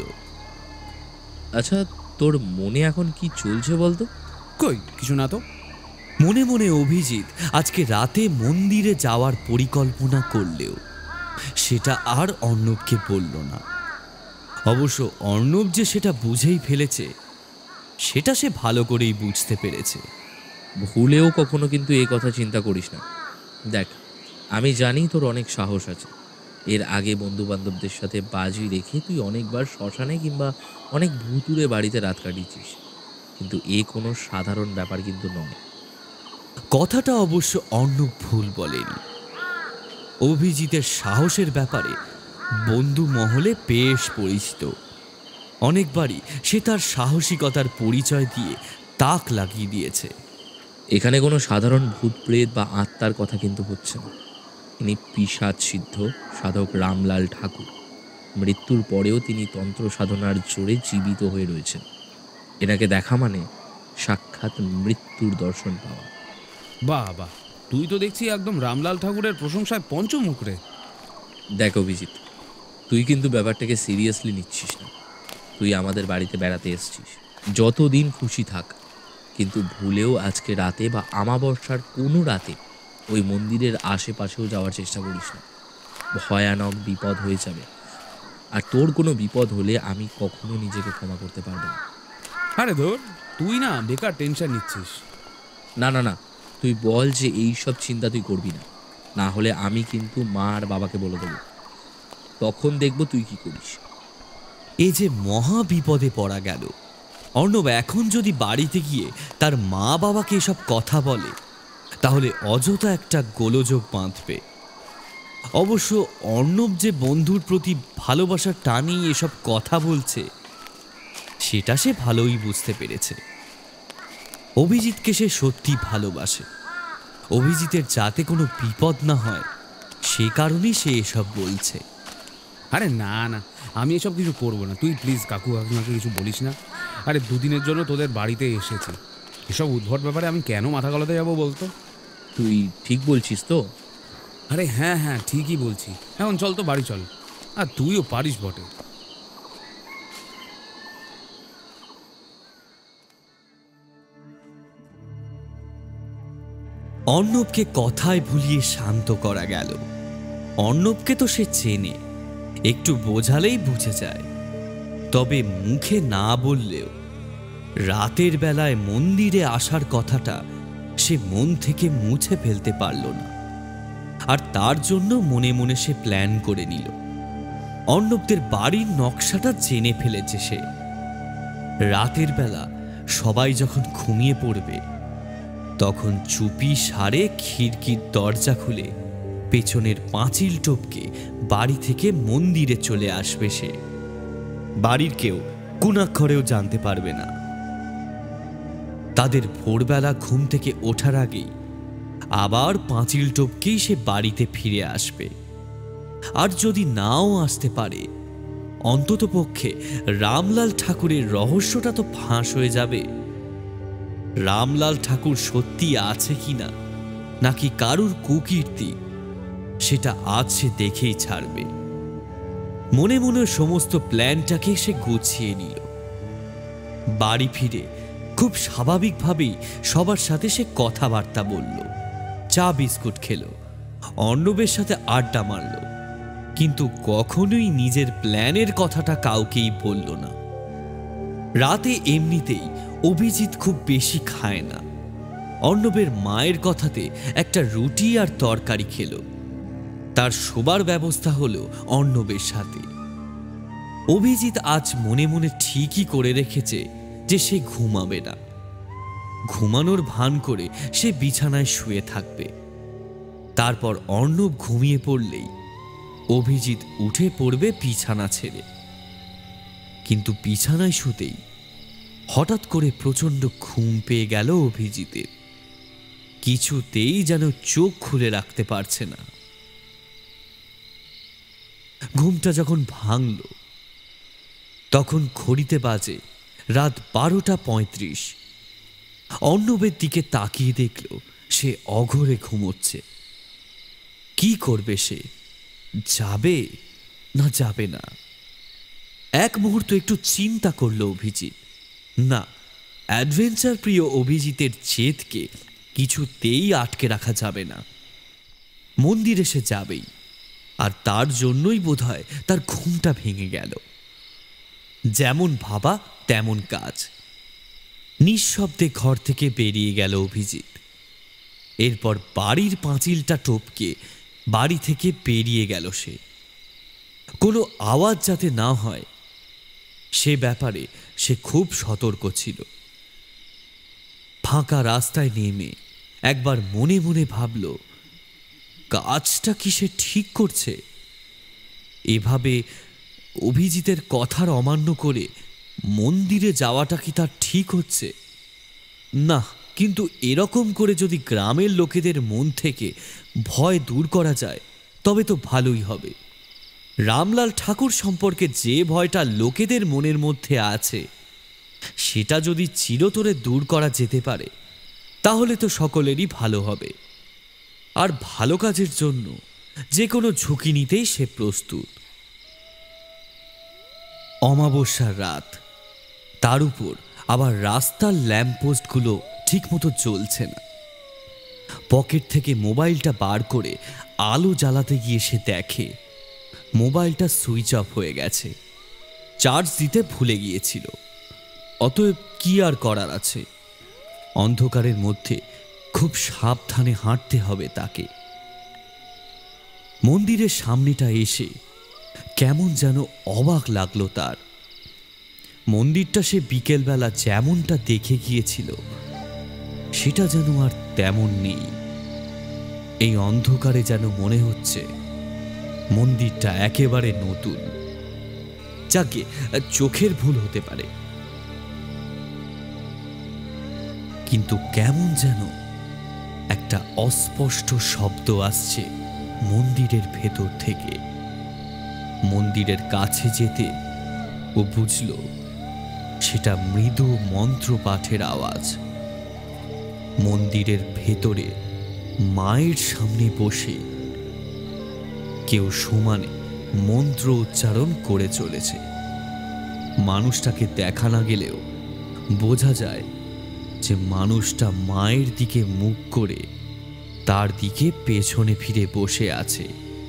আচ্ছা, তোর মনে এখন কি চলছে বলতো? কই কিছু না তো। মনে মনে অভিজিৎ আজকে রাতে মন্দিরে যাওয়ার পরিকল্পনা করলেও সেটা আর অর্ণবকে বলল না। অবশ্য অর্ণব যে সেটা বুঝেই ফেলেছে সেটা সে ভালো করেই বুঝতে পেরেছে। ভুলেও কখনো কিন্তু এই কথা চিন্তা করিস না। দেখ, আমি জানি তোর অনেক সাহস আছে। এর আগে বন্ধু বান্ধবদের সাথে বাজি রেখে তুই অনেকবার শ্মশানে কিংবা অনেক ভুতুরে বাড়িতে রাত কাটিয়েছিস, কিন্তু এ কোনো সাধারণ ব্যাপার কিন্তু নয়। কথাটা অবশ্য অর্ণব ভুল বলেনি। অভিজিতের সাহসের ব্যাপারে বন্ধু মহলে বেশ পরিচিত। অনেকবারই সে তার সাহসিকতার পরিচয় দিয়ে তাক লাগিয়ে দিয়েছে। এখানে কোনো সাধারণ ভূত প্রেত বা আত্মার কথা কিন্তু হচ্ছে না। ইনি পিশাচ সিদ্ধ সাধক রামলাল ঠাকুর। মৃত্যুর পরেও তিনি তন্ত্র সাধনার জোরে জীবিত হয়ে রয়েছেন। এনাকে দেখা মানে সাক্ষাৎ মৃত্যুর দর্শন পাওয়া। বাহ বাহ, তুই তো দেখছি একদম রামলাল ঠাকুরের প্রশংসায় পঞ্চমুখ রে। দেখ অভিজিৎ, তুই কিন্তু ব্যাপারটাকে সিরিয়াসলি নিচ্ছিস না। তুই আমাদের বাড়িতে বেড়াতে এসেছিস, যতদিন খুশি থাক, কিন্তু ভুলেও আজকে রাতে বা আমাবস্যার কোনো রাতে ওই মন্দিরের আশেপাশেও যাওয়ার চেষ্টা করিস না। ভয়ানক বিপদ হয়ে যাবে, আর তোর কোনো বিপদ হলে আমি কখনো নিজেকে ক্ষমা করতে পারবো না। আরে ধর, তুই না বেকার টেনশন নিচ্ছিস। না না না, তুই বল যে এই সব চিন্তা তুই করবি না, না হলে আমি কিন্তু মা আর বাবাকে বলে দেবো, তখন দেখবো তুই কি করিস। এ যে মহা বিপদে পড়া গেল। অর্ণব এখন যদি বাড়িতে গিয়ে তার মা বাবাকে এসব কথা বলে, তাহলে অযথা একটা গোলযোগ বাঁধবে। অবশ্য অর্ণব যে বন্ধুর প্রতি ভালোবাসার টানেই এসব কথা বলছে, সেটা সে ভালোই বুঝতে পেরেছে। অভিজিৎকে সে সত্যি ভালোবাসে। অভিজিতের যাতে কোনো বিপদ না হয়, সে কারণেই সে এসব বলছে। আরে না না, আমি এসব কিছু করবো না, তুই প্লিজ কাকু কাকিমাকে কিছু বলিস না। আরে দুদিনের জন্য তোদের বাড়িতে এসেছি, এসব উদ্ভট ব্যাপারে আমি কেন মাথা গলাতে যাবো বলতো? তুই ঠিক বলছিস তো? আরে হ্যাঁ হ্যাঁ, ঠিকই বলছি। এখন চল তো বাড়ি চল, আর তুইও পারিস বটে। অর্ণবকে কথায় ভুলিয়ে শান্ত করা গেল। অর্ণবকে তো সে চেনে, একটু বোঝালেই বুঝে যায়। তবে মুখে না বললেও রাতের বেলায় মন্দিরে আসার কথাটা সে মন থেকে মুছে ফেলতে পারল না। আর তার জন্য মনে মনে সে প্ল্যান করে নিল। অর্ণবদের বাড়ির নকশাটা জেনে ফেলেছে সে। রাতের বেলা সবাই যখন ঘুমিয়ে পড়বে, তখন চুপি সারে খিড়কির দরজা খুলে পেছনের পাঁচিল টপকে বাড়ি থেকে মন্দিরে চলে আসবে সে। বাড়ির কেউ কোনাক্ষরেও জানতে পারবে না। তাদের ভোরবেলা ঘুম থেকে ওঠার আগেই আবার পাঁচিল টপকেই সে বাড়িতে ফিরে আসবে। আর যদি নাও আসতে পারে, অন্ততপক্ষে রামলাল ঠাকুরের রহস্যটা তো ফাঁস হয়ে যাবে। রামলাল ঠাকুর সত্যি আছে কিনা, নাকি কারুর কুকীর্তি, সেটা আজ সে দেখেই ছাড়বে। মনে মনে সমস্ত প্ল্যানটাকে সে গুছিয়ে নিল। বাড়ি ফিরে খুব স্বাভাবিকভাবেই সবার সাথে সে কথাবার্তা বলল, চা বিস্কুট খেল, অর্ণবের সাথে আড্ডা মারল, কিন্তু কখনোই নিজের প্ল্যানের কথাটা কাউকেই বলল না। রাতে এমনিতেই অভিজিৎ খুব বেশি খায় না। অর্ণবের মায়ের কথাতে একটা রুটি আর তরকারি খেল। তার শোবার ব্যবস্থা হলো অর্ণবের সাথে। অভিজিৎ আজ মনে মনে ঠিকই করে রেখেছে যে সে ঘুমাবে না। ঘুমানোর ভান করে সে বিছানায় শুয়ে থাকবে। তারপর অর্ণব ঘুমিয়ে পড়লেই অভিজিৎ উঠে পড়বে বিছানা ছেড়ে। কিন্তু বিছানায় শুতেই হঠাৎ করে প্রচণ্ড ঘুম পেয়ে গেল অভিজিতের। কিছুতেই যেন চোখ খুলে রাখতে পারছে না। ঘুমটা যখন ভাঙল, তখন ঘড়িতে বাজে রাত বারোটা পঁয়ত্রিশ। অর্ণবের দিকে তাকিয়ে দেখল সে অঘরে ঘুমোচ্ছে। কি করবে সে? যাবে না যাবে না? এক মুহূর্ত একটু চিন্তা করল অভিজিৎ। না, অ্যাডভেঞ্চার প্রিয় অভিজিতের জেদকে কিছুতেই আটকে রাখা যাবে না। মন্দিরে সে যাবেই, আর তার জন্যই বোধহয় তার ঘুমটা ভেঙে গেল। যেমন ভাবা তেমন কাজ। নিঃশব্দে ঘর থেকে বেরিয়ে গেল অভিজিৎ। এরপর বাড়ির পাঁচিলটা টপকে বাড়ি থেকে বেরিয়ে গেল সে। কোনো আওয়াজ যাতে না হয় সে ব্যাপারে সে খুব সতর্ক ছিল। ফাঁকা রাস্তায় নেমে একবার মনে মনে ভাবল, কাজটা কি সে ঠিক করছে? এভাবে অভিজিতের কথার অমান্য করে মন্দিরে যাওয়াটা কি তার ঠিক হচ্ছে? না, কিন্তু এরকম করে যদি গ্রামের লোকেদের মন থেকে ভয় দূর করা যায়, তবে তো ভালোই হবে। রামলাল ঠাকুর সম্পর্কে যে ভয়টা লোকেদের মনের মধ্যে আছে, সেটা যদি চিরতরে দূর করা যেতে পারে, তাহলে তো সকলেরই ভালো হবে। আর ভালো কাজের জন্য যে কোনো ঝুঁকি নিতেই সে প্রস্তুত। অমাবস্যার রাত, তার উপর আবার রাস্তার ল্যাম্পপোস্টগুলো ঠিকমতো জ্বলছে না। পকেট থেকে মোবাইলটা বার করে আলো জ্বালাতে গিয়ে সে দেখে মোবাইলটা সুইচ অফ হয়ে গেছে। চার্জ দিতে ভুলে গিয়েছিল। অতএব কি আর করার আছে, অন্ধকারের মধ্যে খুব সাবধানে হাঁটতে হবে তাকে। মন্দিরের সামনেটা এসে কেমন যেন অবাক লাগলো তার। মন্দিরটা সে বিকেলবেলা যেমনটা দেখে গিয়েছিল সেটা যেন আর তেমন নেই। এই অন্ধকারে যেন মনে হচ্ছে মন্দিরটা একেবারে নতুন। যাকে চোখের ভুল হতে পারে, কিন্তু কেমন যেন একটা অস্পষ্ট শব্দ আসছে মন্দিরের ভেতর থেকে। মন্দিরের কাছে যেতে ও বুঝল সেটা মৃদু মন্ত্র পাঠের আওয়াজ। মন্দিরের ভেতরে মায়ের সামনে বসে কেউ সমানে মন্ত্র উচ্চারণ করে চলেছে। মানুষটাকে দেখা না গেলেও বোঝা যায় যে মানুষটা মায়ের দিকে মুখ করে তার দিকে পেছনে ফিরে বসে আছে।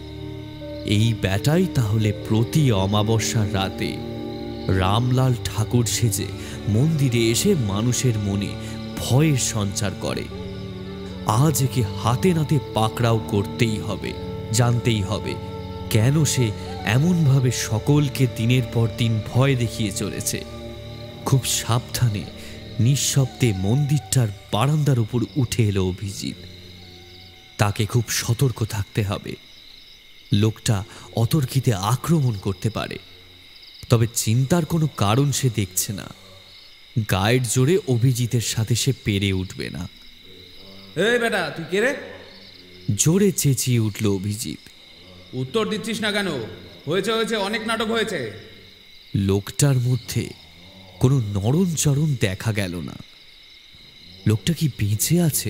এই ব্যাটাই তাহলে প্রতি অমাবস্যার রাতে রামলাল ঠাকুর সেজে মন্দিরে এসে মানুষের মনে ভয়ের সঞ্চার করে। আজ একে হাতে নাতে পাকড়াও করতেই হবে, জানতেই হবে কেন সে এমনভাবে সকলকে দিনের পর দিন ভয় দেখিয়ে চলেছে। খুব সাবধানে নিঃশব্দে মন্দিরটার বারান্দার উপর উঠে এলো অভিজিৎ। তাকে খুব সতর্ক থাকতে হবে। লোকটা অতর্কিতে আক্রমণ করতে পারে, তবে চিন্তার কোনো কারণ সে দেখছে না। গায়ের জোরে অভিজিতের সাথে সে পেরে উঠবে না। এই বেটা, তুই কে রে? জোরে চেঁচিয়ে উঠল অভিজিৎ। উত্তর দিচ্ছিস না কেন? হয়েছে হয়েছে, অনেক নাটক হয়েছে। লোকটার মধ্যে কোনো নরণচরণ দেখা গেল না। লোকটা কি বেঁচে আছে?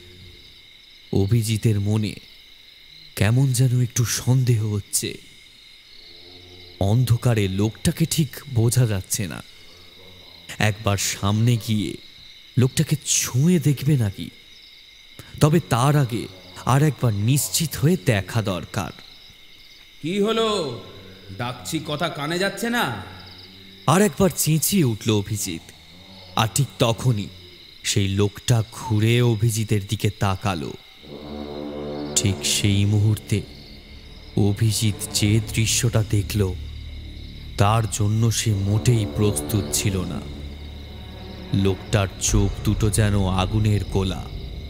অভিজিতের মনে কেমন যেন একটু সন্দেহ হচ্ছে। অন্ধকারে লোকটাকে ঠিক বোঝা যাচ্ছে না। একবার সামনে গিয়ে লোকটাকে ছুঁয়ে দেখবে নাকি? তবে তার আগে আর একবার নিশ্চিত হয়ে দেখা দরকার। কি হলো? ডাকছি, কথা কানে যাচ্ছে না? আর একবার চেঁচিয়ে উঠল অভিজিৎ। আর ঠিক তখনই সেই লোকটা ঘুরে অভিজিতের দিকে তাকালো। ঠিক সেই মুহূর্তে অভিজিৎ যে দৃশ্যটা দেখল তার জন্য সে মোটেই প্রস্তুত ছিল না। লোকটার চোখ দুটো যেন আগুনের গোলা,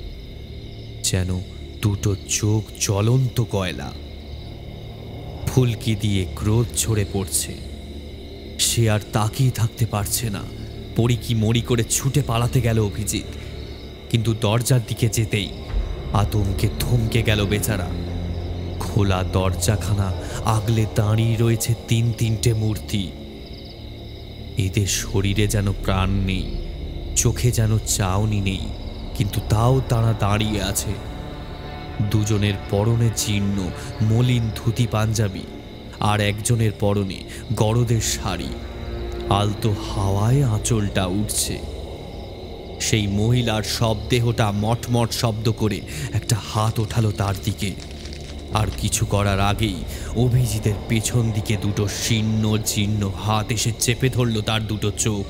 যেন দুটো চোখ জ্বলন্ত কয়লা, ফুলকি দিয়ে ক্রোধ ছড়ে পড়ছে। সে আর তাকিয়ে থাকতে পারছে না। পড়িকি মরি করে ছুটে পালাতে গেল অভিজিৎ, কিন্তু দরজার দিকে যেতেই আতঙ্কে থমকে গেল বেচারা। খোলা দরজাখানা আগলে দাঁড়িয়ে রয়েছে তিন তিনটে মূর্তি। এদের শরীরে যেন প্রাণ নেই, চোখে যেন চাউনি নেই, কিন্তু তাও তারা দাঁড়িয়ে আছে। দুজনের পরনে জীর্ণ মলিন ধুতি পাঞ্জাবি, আর একজনের পরনে গরদের শাড়ি। আলতো হাওয়ায় আঁচলটা উঠছে। সেই মহিলার সব দেহটা মটমট শব্দ করে একটা হাত ওঠালো তার দিকে। আর কিছু করার আগেই অভিজিতের পেছন দিকে দুটো শীর্ণ জীর্ণ হাত এসে চেপে ধরল তার দুটো চোখ।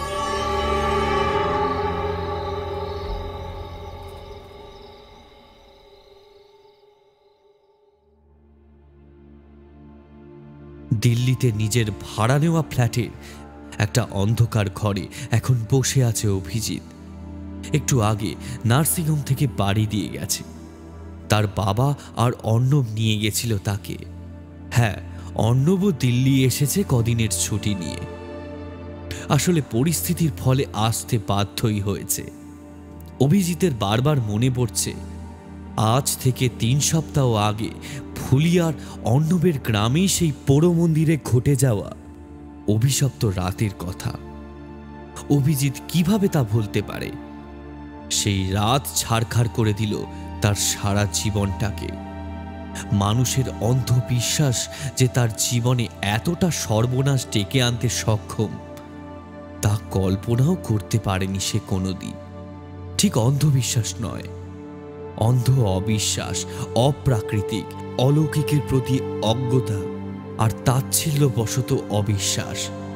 দিল্লিতে নিজের ভাড়া নেওয়া ফ্ল্যাটের একটা অন্ধকার ঘরে এখন বসে আছে অভিজিৎ। একটু আগে নার্সিংহোম থেকে বাড়ি দিয়ে গেছে। তার বাবা আর অর্ণব নিয়ে গেছিল তাকে। হ্যাঁ, অর্ণবও দিল্লি এসেছে কদিনের ছুটি নিয়ে। আসলে পরিস্থিতির ফলে আসতে বাধ্যই হয়েছে। অভিজিতের বারবার মনে পড়ছে আজ থেকে তিন সপ্তাহ আগে ফুলিয়ার অর্ণবের গ্রামেই সেই পোড়ো মন্দিরে ঘটে যাওয়া অভিশপ্ত রাতের কথা। অভিজিৎ কিভাবে তা ভুলতে পারে? সেই রাত ছারখার করে দিল তার সারা জীবনটাকে। মানুষের অন্ধবিশ্বাস যে তার জীবনে এতটা সর্বনাশ ডেকে আনতে সক্ষম তা কল্পনাও করতে পারেনি সে কোনোদিন। ঠিক অন্ধবিশ্বাস নয়, অন্ধ অবিশ্বাস, অপ্রাকৃতিক, অলৌকিকের প্রতি অজ্ঞতা আর তাচ্ছিল্যবশত অবিশ্বাস।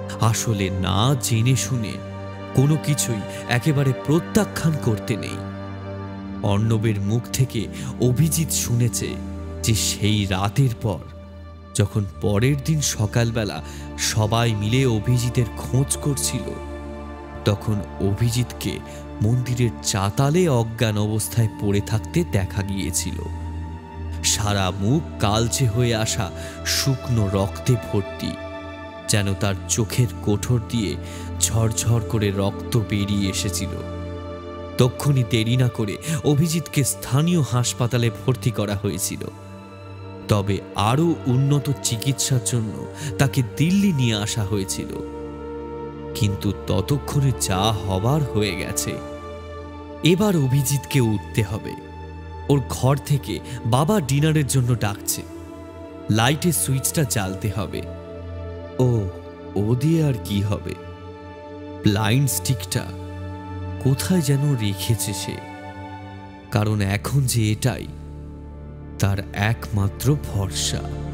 আসলে না জেনে শুনে কোনো কিছুই একেবারে প্রত্যাখ্যান করতে নেই। অর্ণবের মুখ থেকে অভিজিৎ শুনেছে যে সেই রাতের পর যখন পরের দিন সকালবেলা সবাই মিলে অভিজিতের খোঁজ করছিল, তখন অভিজিৎকে মন্দিরের চাতালে অজ্ঞান অবস্থায় পড়ে থাকতে দেখা গিয়েছিল। সারা মুখ কালচে হয়ে আসা শুকনো রক্তে ভর্তি, যেন তার চোখের কোঠর দিয়ে ঝরঝর করে রক্ত বেরিয়ে এসেছিল। তক্ষুনি দেরি না করে অভিজিৎকে স্থানীয় হাসপাতালে ভর্তি করা হয়েছিল। তবে আরও উন্নত চিকিৎসার জন্য তাকে দিল্লি নিয়ে আসা হয়েছিল। কিন্তু ততক্ষণে যা হবার হয়ে গেছে। এবার অভিজিৎকে উঠতে হবে। ওর ঘর থেকে বাবা ডিনারের জন্য ডাকছে। লাইটের সুইচটা জ্বালতে হবে। ও ও দিয়ে আর কি হবে? ব্লাইন্ড স্টিকটা কোথায় যেন রেখেছে সে, কারণ এখন যে এটাই তার একমাত্র ভরসা।